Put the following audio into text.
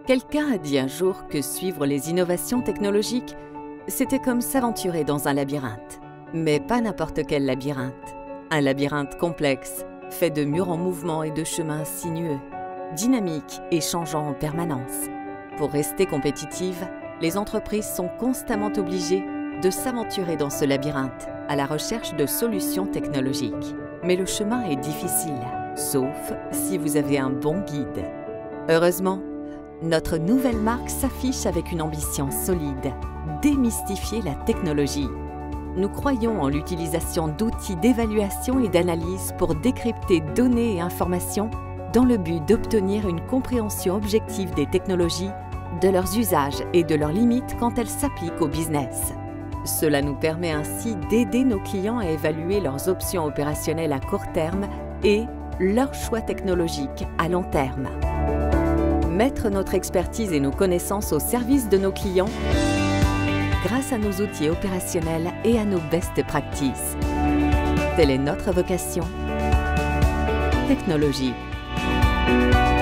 Quelqu'un a dit un jour que suivre les innovations technologiques, c'était comme s'aventurer dans un labyrinthe. Mais pas n'importe quel labyrinthe. Un labyrinthe complexe, fait de murs en mouvement et de chemins sinueux, dynamiques et changeant en permanence. Pour rester compétitives, les entreprises sont constamment obligées de s'aventurer dans ce labyrinthe à la recherche de solutions technologiques. Mais le chemin est difficile, sauf si vous avez un bon guide. Heureusement, notre nouvelle marque s'affiche avec une ambition solide, démystifier la technologie. Nous croyons en l'utilisation d'outils d'évaluation et d'analyse pour décrypter données et informations dans le but d'obtenir une compréhension objective des technologies, de leurs usages et de leurs limites quand elles s'appliquent au business. Cela nous permet ainsi d'aider nos clients à évaluer leurs options opérationnelles à court terme et leurs choix technologiques à long terme. Mettre notre expertise et nos connaissances au service de nos clients grâce à nos outils opérationnels et à nos best practices. Telle est notre vocation. Technologie.